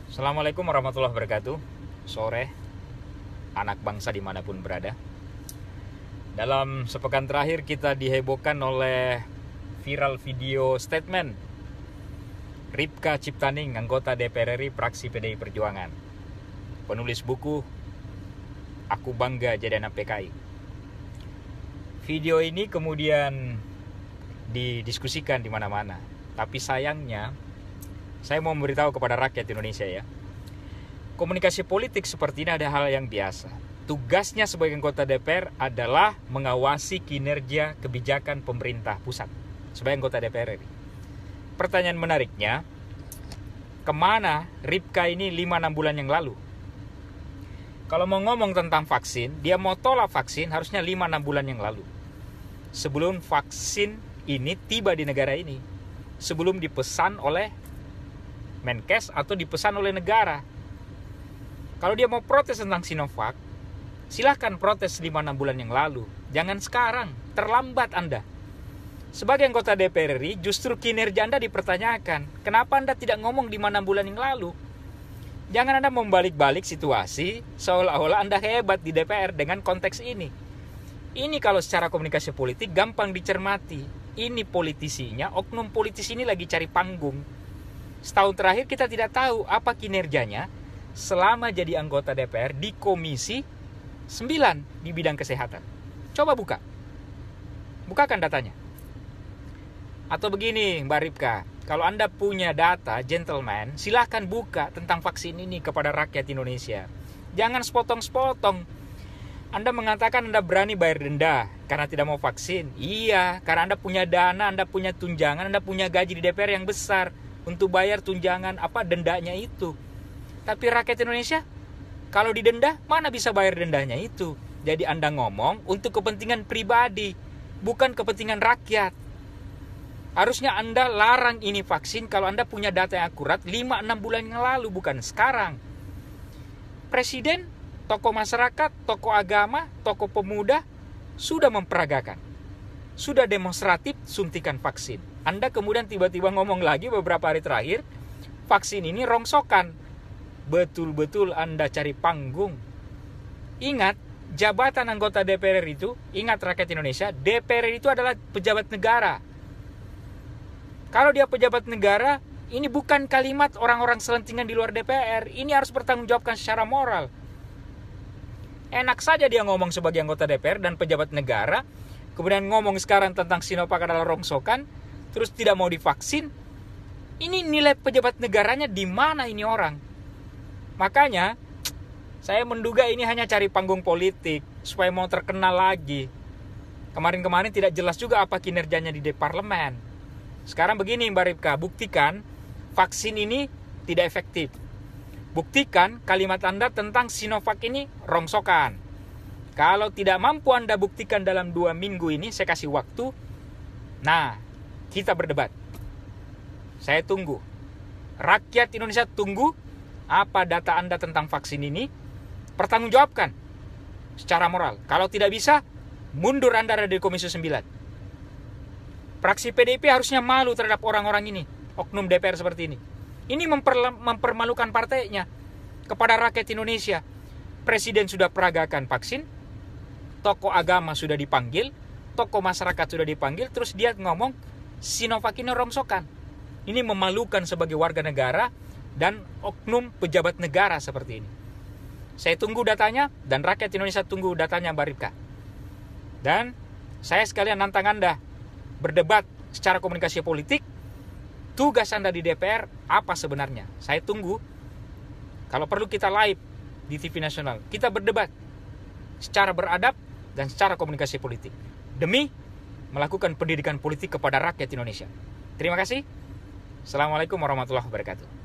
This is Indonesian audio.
Assalamualaikum warahmatullahi wabarakatuh. Sore, anak bangsa dimanapun berada. Dalam sepekan terakhir kita dihebohkan oleh viral video statement Ripka Ciptaning, anggota DPR RI fraksi PDI Perjuangan, penulis buku Aku Bangga Jadi Anak PKI. Video ini kemudian didiskusikan di mana-mana. Tapi sayangnya, saya mau memberitahu kepada rakyat Indonesia ya, komunikasi politik seperti ini ada hal yang biasa. Tugasnya sebagai anggota DPR adalah mengawasi kinerja kebijakan pemerintah pusat sebagai anggota DPR RI. Pertanyaan menariknya, kemana Ripka ini 5-6 bulan yang lalu? Kalau mau ngomong tentang vaksin, dia mau tolak vaksin harusnya 5-6 bulan yang lalu. Sebelum vaksin ini tiba di negara ini. Sebelum dipesan oleh Menkes atau dipesan oleh negara. Kalau dia mau protes tentang Sinovac, silahkan protes 5-6 bulan yang lalu. Jangan sekarang, terlambat Anda. Sebagai anggota DPR RI, justru kinerja Anda dipertanyakan. Kenapa Anda tidak ngomong 5-6 bulan yang lalu? Jangan Anda membalik-balik situasi seolah-olah Anda hebat di DPR dengan konteks ini. Ini kalau secara komunikasi politik gampang dicermati. Ini politisinya, oknum politisi ini lagi cari panggung. Setahun terakhir kita tidak tahu apa kinerjanya selama jadi anggota DPR di Komisi 9 di bidang kesehatan. Coba bukakan datanya. Atau begini Mbak Ripka, kalau Anda punya data, gentleman, silahkan buka tentang vaksin ini kepada rakyat Indonesia. Jangan sepotong-sepotong. Anda mengatakan Anda berani bayar denda karena tidak mau vaksin. Iya, karena Anda punya dana, Anda punya tunjangan, Anda punya gaji di DPR yang besar untuk bayar tunjangan dendanya itu. Tapi rakyat Indonesia kalau didenda mana bisa bayar dendanya itu. Jadi Anda ngomong untuk kepentingan pribadi, bukan kepentingan rakyat. Harusnya Anda larang ini vaksin kalau Anda punya data yang akurat 5-6 bulan yang lalu, bukan sekarang. Presiden, tokoh masyarakat, tokoh agama, tokoh pemuda sudah memperagakan, sudah demonstratif suntikan vaksin. Anda kemudian tiba-tiba ngomong lagi beberapa hari terakhir, vaksin ini rongsokan. Betul-betul Anda cari panggung. Ingat, jabatan anggota DPR itu, ingat rakyat Indonesia, DPR itu adalah pejabat negara. Kalau dia pejabat negara, ini bukan kalimat orang-orang selentingan di luar DPR. Ini harus bertanggungjawabkan secara moral. Enak saja dia ngomong sebagai anggota DPR dan pejabat negara, kemudian ngomong sekarang tentang Sinovac adalah rongsokan, terus tidak mau divaksin. Ini nilai pejabat negaranya di mana ini orang? Makanya saya menduga ini hanya cari panggung politik supaya mau terkenal lagi. Kemarin-kemarin tidak jelas juga apa kinerjanya di parlemen. Sekarang begini Mbak Ripka, buktikan vaksin ini tidak efektif. Buktikan kalimat Anda tentang Sinovac ini rongsokan. Kalau tidak mampu Anda buktikan dalam 2 minggu ini, saya kasih waktu. Nah, kita berdebat. Saya tunggu. Rakyat Indonesia tunggu apa data Anda tentang vaksin ini. Pertanggungjawabkan secara moral. Kalau tidak bisa, mundur Anda dari Komisi 9. Fraksi PDIP harusnya malu terhadap orang-orang ini, oknum DPR seperti ini. Ini mempermalukan partainya kepada rakyat Indonesia. Presiden sudah peragakan vaksin, tokoh agama sudah dipanggil, tokoh masyarakat sudah dipanggil, terus dia ngomong Sinovac ini rongsokan. Ini memalukan sebagai warga negara dan oknum pejabat negara seperti ini. Saya tunggu datanya dan rakyat Indonesia tunggu datanya Mbak Ripka. Dan saya sekalian nantang Anda berdebat secara komunikasi politik. Tugas Anda di DPR apa sebenarnya? Saya tunggu. Kalau perlu kita live di TV nasional. Kita berdebat secara beradab dan secara komunikasi politik. Demi melakukan pendidikan politik kepada rakyat Indonesia. Terima kasih. Assalamualaikum warahmatullahi wabarakatuh.